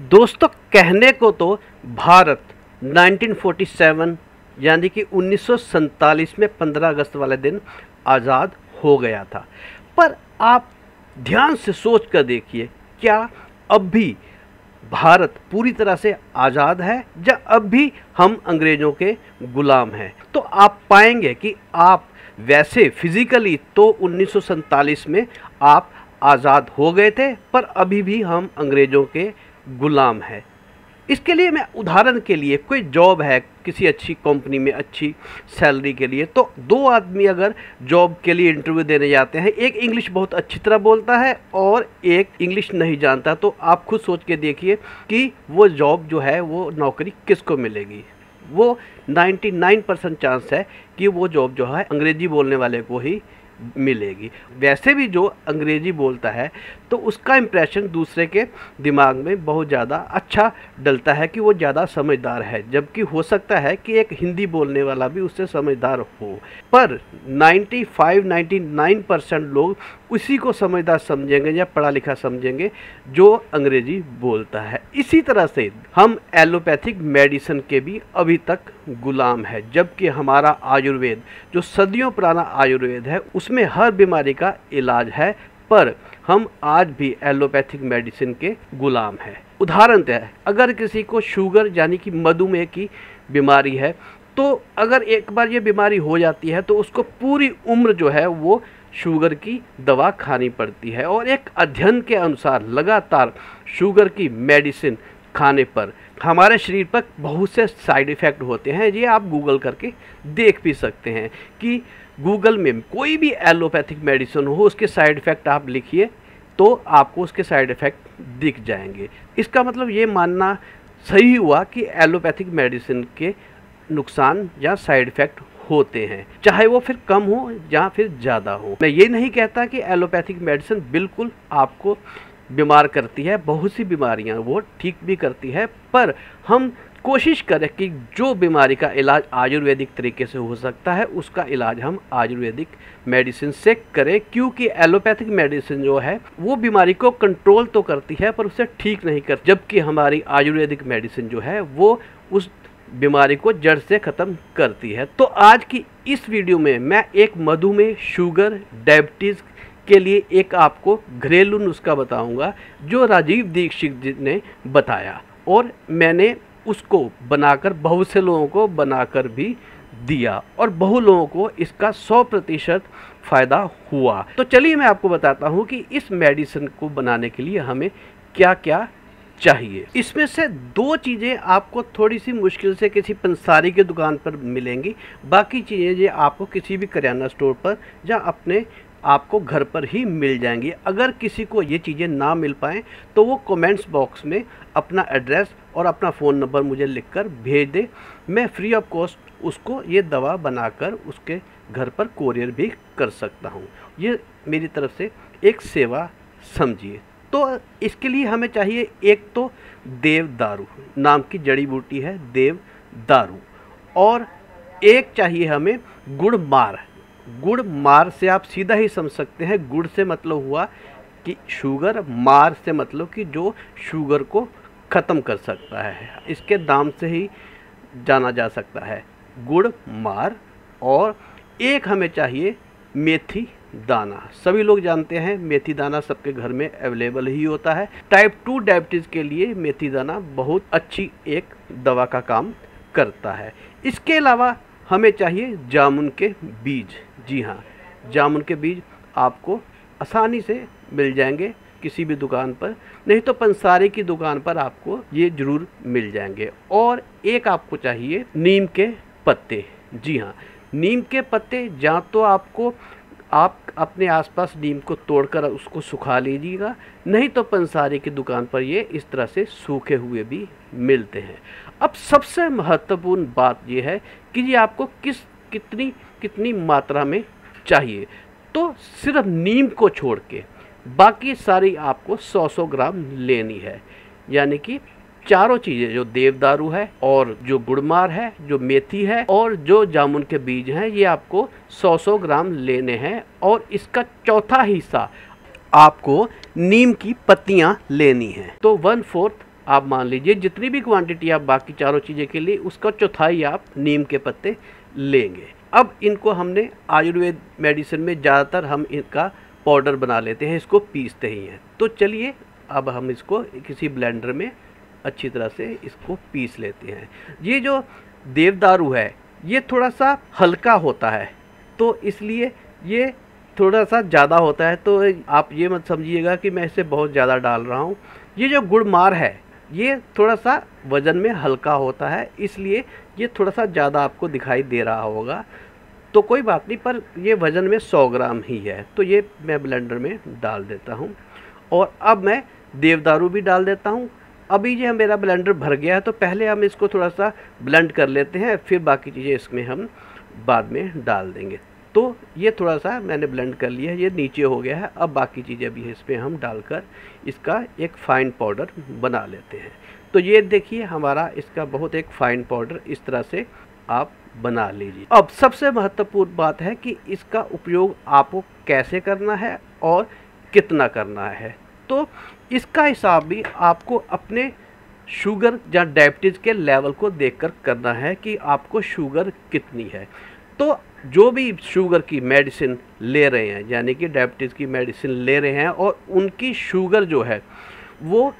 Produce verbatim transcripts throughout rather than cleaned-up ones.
दोस्तों, कहने को तो भारत उन्नीस सौ सैंतालीस यानी कि उन्नीस सौ सैंतालीस में पंद्रह अगस्त वाले दिन आज़ाद हो गया था। पर आप ध्यान से सोच कर देखिए, क्या अब भी भारत पूरी तरह से आज़ाद है या अब भी हम अंग्रेज़ों के गुलाम हैं? तो आप पाएंगे कि आप वैसे फिज़िकली तो उन्नीस सौ सैंतालीस में आप आज़ाद हो गए थे, पर अभी भी हम अंग्रेज़ों के गुलाम है। इसके लिए मैं उदाहरण के लिए, कोई जॉब है किसी अच्छी कंपनी में अच्छी सैलरी के लिए, तो दो आदमी अगर जॉब के लिए इंटरव्यू देने जाते हैं, एक इंग्लिश बहुत अच्छी तरह बोलता है और एक इंग्लिश नहीं जानता, तो आप खुद सोच के देखिए कि वो जॉब जो है वो नौकरी किसको मिलेगी। वो निन्यानवे परसेंट चांस है कि वो जॉब जो है अंग्रेजी बोलने वाले को ही मिलेगी। वैसे भी जो अंग्रेजी बोलता है तो उसका इम्प्रेशन दूसरे के दिमाग में बहुत ज़्यादा अच्छा डलता है कि वो ज़्यादा समझदार है, जबकि हो सकता है कि एक हिंदी बोलने वाला भी उससे समझदार हो। पर पचानवे निन्यानवे परसेंट लोग उसी को समझदार समझेंगे या पढ़ा लिखा समझेंगे जो अंग्रेजी बोलता है। इसी तरह से हम एलोपैथिक मेडिसिन के भी अभी तक गुलाम है, जबकि हमारा आयुर्वेद जो सदियों पुराना आयुर्वेद है उसमें हर बीमारी का इलाज है, पर हम आज भी एलोपैथिक मेडिसिन के गुलाम हैं। उदाहरण है, अगर किसी को शुगर यानी कि मधुमेह की बीमारी है, तो अगर एक बार ये बीमारी हो जाती है तो उसको पूरी उम्र जो है वो शुगर की दवा खानी पड़ती है। और एक अध्ययन के अनुसार लगातार शुगर की मेडिसिन खाने पर हमारे शरीर पर बहुत से साइड इफ़ेक्ट होते हैं। ये आप गूगल करके देख भी सकते हैं कि गूगल में कोई भी एलोपैथिक मेडिसिन हो, उसके साइड इफ़ेक्ट आप लिखिए तो आपको उसके साइड इफ़ेक्ट दिख जाएंगे। इसका मतलब ये मानना सही हुआ कि एलोपैथिक मेडिसिन के नुकसान या साइड इफ़ेक्ट होते हैं, चाहे वो फिर कम हो या फिर ज़्यादा हो। मैं ये नहीं कहता कि एलोपैथिक मेडिसिन बिल्कुल आपको बीमार करती है, बहुत सी बीमारियां वो ठीक भी करती है, पर हम कोशिश करें कि जो बीमारी का इलाज आयुर्वेदिक तरीके से हो सकता है उसका इलाज हम आयुर्वेदिक मेडिसिन से करें, क्योंकि एलोपैथिक मेडिसिन जो है वो बीमारी को कंट्रोल तो करती है पर उसे ठीक नहीं करती, जबकि हमारी आयुर्वेदिक मेडिसिन जो है वो उस बीमारी को जड़ से ख़त्म करती है। तो आज की इस वीडियो में मैं एक मधुमेह, शुगर, डायबिटीज़ के लिए एक आपको घरेलू नुस्खा बताऊंगा जो राजीव दीक्षित जी ने बताया, और मैंने उसको बनाकर बहुत से लोगों को बनाकर भी दिया और बहुत लोगों को इसका सौ प्रतिशत फ़ायदा हुआ। तो चलिए मैं आपको बताता हूँ कि इस मेडिसिन को बनाने के लिए हमें क्या क्या चाहिए। इसमें से दो चीज़ें आपको थोड़ी सी मुश्किल से किसी पंसारी की दुकान पर मिलेंगी, बाकी चीज़ें ये आपको किसी भी किराना स्टोर पर या अपने आपको घर पर ही मिल जाएंगी। अगर किसी को ये चीज़ें ना मिल पाएँ तो वो कमेंट्स बॉक्स में अपना एड्रेस और अपना फ़ोन नंबर मुझे लिखकर भेज दे, मैं फ्री ऑफ कॉस्ट उसको ये दवा बनाकर उसके घर पर कोरियर भी कर सकता हूँ। ये मेरी तरफ से एक सेवा समझिए। तो इसके लिए हमें चाहिए एक तो देवदारू नाम की जड़ी बूटी है, देवदारू, और एक चाहिए हमें गुड़ मार। गुड़ मार से आप सीधा ही समझ सकते हैं, गुड़ से मतलब हुआ कि शुगर, मार से मतलब कि जो शुगर को ख़त्म कर सकता है, इसके दाम से ही जाना जा सकता है, गुड़ मार। और एक हमें चाहिए मेथी दाना। सभी लोग जानते हैं मेथी दाना सबके घर में अवेलेबल ही होता है। टाइप टू डायबिटीज़ के लिए मेथी दाना बहुत अच्छी एक दवा का काम करता है। इसके अलावा हमें चाहिए जामुन के बीज। जी हाँ, जामुन के बीज आपको आसानी से मिल जाएंगे किसी भी दुकान पर, नहीं तो पंसारी की दुकान पर आपको ये ज़रूर मिल जाएंगे। और एक आपको चाहिए नीम के पत्ते। जी हाँ, नीम के पत्ते या तो आपको आप अपने आसपास नीम को तोड़कर उसको सुखा लीजिएगा, नहीं तो पंसारी की दुकान पर ये इस तरह से सूखे हुए भी मिलते हैं। अब सबसे महत्वपूर्ण बात ये है कि ये आपको किस कितनी कितनी मात्रा में चाहिए। तो सिर्फ नीम को छोड़ के बाकी सारी आपको सौ सौ ग्राम लेनी है, यानी कि चारों चीज़ें, जो देवदारू है और जो गुड़मार है, जो मेथी है और जो जामुन के बीज हैं, ये आपको सौ सौ ग्राम लेने हैं। और इसका चौथा हिस्सा आपको नीम की पत्तियां लेनी हैं। तो वन फोर्थ आप मान लीजिए जितनी भी क्वांटिटी आप बाकी चारों चीज़ें के लिए, उसका चौथाई आप नीम के पत्ते लेंगे। अब इनको हमने आयुर्वेद मेडिसिन में ज़्यादातर हम इनका पाउडर बना लेते हैं, इसको पीसते ही हैं। तो चलिए अब हम इसको किसी ब्लेंडर में अच्छी तरह से इसको पीस लेते हैं। ये जो देवदारू है ये थोड़ा सा हल्का होता है, तो इसलिए ये थोड़ा सा ज़्यादा होता है, तो आप ये मत समझिएगा कि मैं इसे बहुत ज़्यादा डाल रहा हूँ। ये जो गुड़मार है ये थोड़ा सा वज़न में हल्का होता है, इसलिए ये थोड़ा सा ज़्यादा आपको दिखाई दे रहा होगा, तो कोई बात नहीं, पर ये वज़न में सौ ग्राम ही है। तो ये मैं ब्लेंडर में डाल देता हूँ और अब मैं देवदारू भी डाल देता हूँ। अभी ये मेरा ब्लेंडर भर गया है, तो पहले हम इसको थोड़ा सा ब्लेंड कर लेते हैं, फिर बाकी चीज़ें इसमें हम बाद में डाल देंगे। तो ये थोड़ा सा मैंने ब्लेंड कर लिया है, ये नीचे हो गया है। अब बाकी चीज़ें भी इसमें हम डालकर इसका एक फ़ाइन पाउडर बना लेते हैं। तो ये देखिए हमारा इसका बहुत एक फ़ाइन पाउडर इस तरह से आप बना लीजिए। अब सबसे महत्वपूर्ण बात है कि इसका उपयोग आपको कैसे करना है और कितना करना है। तो इसका हिसाब भी आपको अपने शुगर या डायबिटीज़ के लेवल को देखकर करना है कि आपको शुगर कितनी है। तो जो भी शुगर की मेडिसिन ले रहे हैं, यानी कि डायबिटीज़ की मेडिसिन ले रहे हैं और उनकी शुगर जो है वो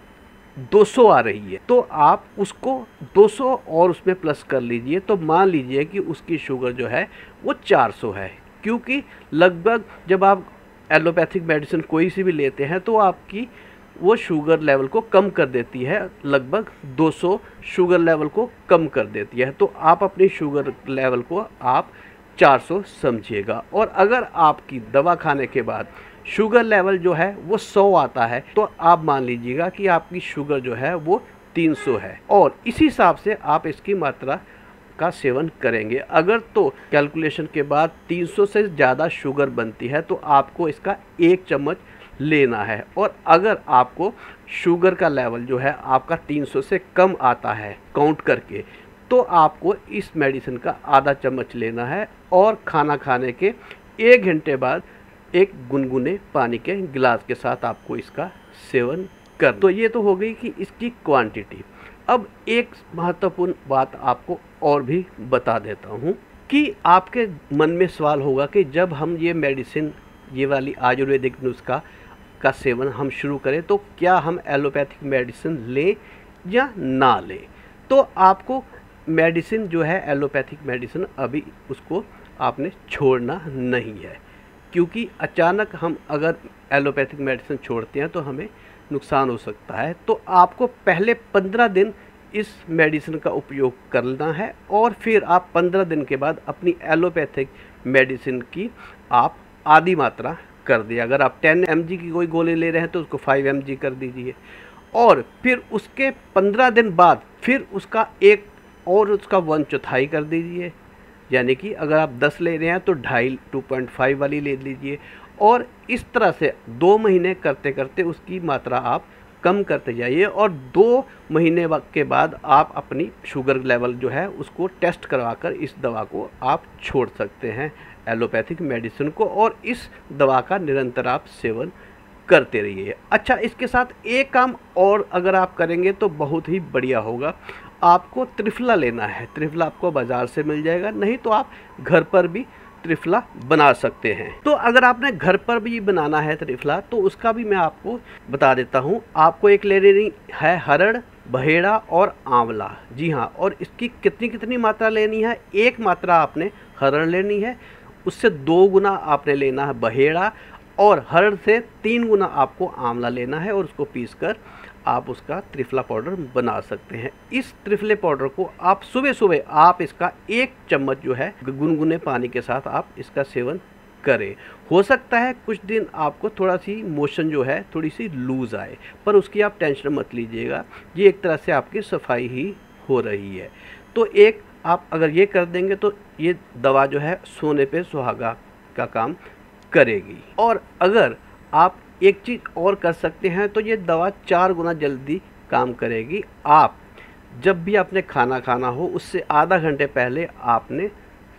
दो सौ आ रही है, तो आप उसको दो सौ और उसमें प्लस कर लीजिए। तो मान लीजिए कि उसकी शुगर जो है वो चार सौ है, क्योंकि लगभग जब आप एलोपैथिक मेडिसिन कोई सी भी लेते हैं तो आपकी वो शुगर लेवल को कम कर देती है, लगभग दो सौ शुगर लेवल को कम कर देती है। तो आप अपनी शुगर लेवल को आप चार सौ समझिएगा, और अगर आपकी दवा खाने के बाद शुगर लेवल जो है वो सौ आता है, तो आप मान लीजिएगा कि आपकी शुगर जो है वो तीन सौ है, और इसी हिसाब से आप इसकी मात्रा का सेवन करेंगे। अगर तो कैलकुलेशन के बाद तीन सौ से ज़्यादा शुगर बनती है तो आपको इसका एक चम्मच लेना है, और अगर आपको शुगर का लेवल जो है आपका तीन सौ से कम आता है काउंट करके, तो आपको इस मेडिसिन का आधा चम्मच लेना है, और खाना खाने के एक घंटे बाद एक गुनगुने पानी के गिलास के साथ आपको इसका सेवन कर। तो ये तो हो गई कि इसकी क्वांटिटी। अब एक महत्वपूर्ण बात आपको और भी बता देता हूँ कि आपके मन में सवाल होगा कि जब हम ये मेडिसिन, ये वाली आयुर्वेदिक नुस्खा का सेवन हम शुरू करें तो क्या हम एलोपैथिक मेडिसिन लें या ना लें। तो आपको मेडिसिन जो है एलोपैथिक मेडिसिन अभी उसको आपने छोड़ना नहीं है, क्योंकि अचानक हम अगर एलोपैथिक मेडिसिन छोड़ते हैं तो हमें नुकसान हो सकता है। तो आपको पहले पंद्रह दिन इस मेडिसिन का उपयोग करना है, और फिर आप पंद्रह दिन के बाद अपनी एलोपैथिक मेडिसिन की आप आधी मात्रा कर दिए। अगर आप टेन एम जी की कोई गोली ले रहे हैं तो उसको फाइव एम जी कर दीजिए, और फिर उसके पंद्रह दिन बाद फिर उसका एक और उसका वन चौथाई कर दीजिए। यानी कि अगर आप दस ले रहे हैं तो ढाई टू पॉइंट फाइव वाली ले लीजिए, और इस तरह से दो महीने करते करते उसकी मात्रा आप कम करते जाइए, और दो महीने के बाद आप अपनी शुगर लेवल जो है उसको टेस्ट करवाकर इस दवा को आप छोड़ सकते हैं, एलोपैथिक मेडिसिन को, और इस दवा का निरंतर आप सेवन करते रहिए। अच्छा, इसके साथ एक काम और अगर आप करेंगे तो बहुत ही बढ़िया होगा। आपको त्रिफला लेना है। त्रिफला आपको बाज़ार से मिल जाएगा, नहीं तो आप घर पर भी त्रिफला बना सकते हैं। तो अगर आपने घर पर भी बनाना है त्रिफला तो उसका भी मैं आपको बता देता हूँ। आपको एक ले लेनी है हरड़, बहेड़ा और आंवला। जी हाँ, और इसकी कितनी कितनी मात्रा लेनी है, एक मात्रा आपने हरड़ लेनी है, उससे दो गुना आपने लेना है बहेड़ा, और हरड़ से तीन गुना आपको आंवला लेना है, और उसको पीसकर आप उसका त्रिफला पाउडर बना सकते हैं। इस त्रिफले पाउडर को आप सुबह सुबह आप इसका एक चम्मच जो है गुनगुने पानी के साथ आप इसका सेवन करें। हो सकता है कुछ दिन आपको थोड़ा सी मोशन जो है थोड़ी सी लूज़ आए, पर उसकी आप टेंशन मत लीजिएगा, ये एक तरह से आपकी सफाई ही हो रही है। तो एक आप अगर ये कर देंगे तो ये दवा जो है सोने पे सुहागा का काम करेगी। और अगर आप एक चीज़ और कर सकते हैं तो ये दवा चार गुना जल्दी काम करेगी। आप जब भी आपने खाना खाना हो उससे आधा घंटे पहले आपने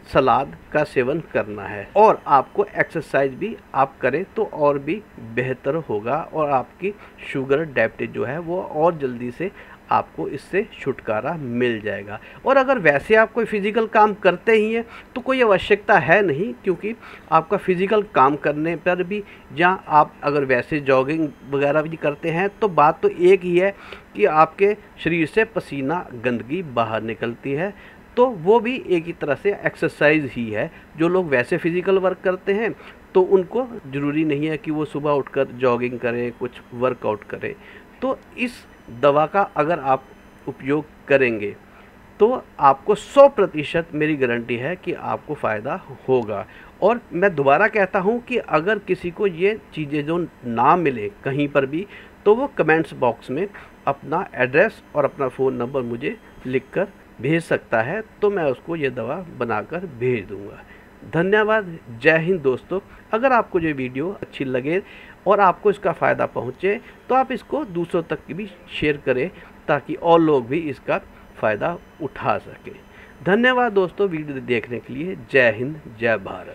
सलाद का सेवन करना है। और आपको एक्सरसाइज भी आप करें तो और भी बेहतर होगा और आपकी शुगर डायबिटीज जो है वो और जल्दी से आपको इससे छुटकारा मिल जाएगा। और अगर वैसे आप कोई फिज़िकल काम करते ही हैं तो कोई आवश्यकता है नहीं, क्योंकि आपका फिज़िकल काम करने पर भी, जहाँ आप अगर वैसे जॉगिंग वगैरह भी करते हैं, तो बात तो एक ही है कि आपके शरीर से पसीना गंदगी बाहर निकलती है, तो वो भी एक ही तरह से एक्सरसाइज ही है। जो लोग वैसे फिज़िकल वर्क करते हैं तो उनको ज़रूरी नहीं है कि वो सुबह उठकर जॉगिंग करें, कुछ वर्कआउट करें। तो इस दवा का अगर आप उपयोग करेंगे तो आपको सौ प्रतिशत मेरी गारंटी है कि आपको फ़ायदा होगा। और मैं दोबारा कहता हूँ कि अगर किसी को ये चीज़ें जो ना मिले कहीं पर भी, तो वो कमेंट्स बॉक्स में अपना एड्रेस और अपना फ़ोन नंबर मुझे लिखकर भेज सकता है, तो मैं उसको ये दवा बनाकर भेज दूँगा। धन्यवाद। जय हिंद दोस्तों। अगर आपको ये वीडियो अच्छी लगे और आपको इसका फ़ायदा पहुँचे तो आप इसको दूसरों तक भी शेयर करें, ताकि और लोग भी इसका फ़ायदा उठा सकें। धन्यवाद दोस्तों वीडियो देखने के लिए। जय हिंद, जय भारत।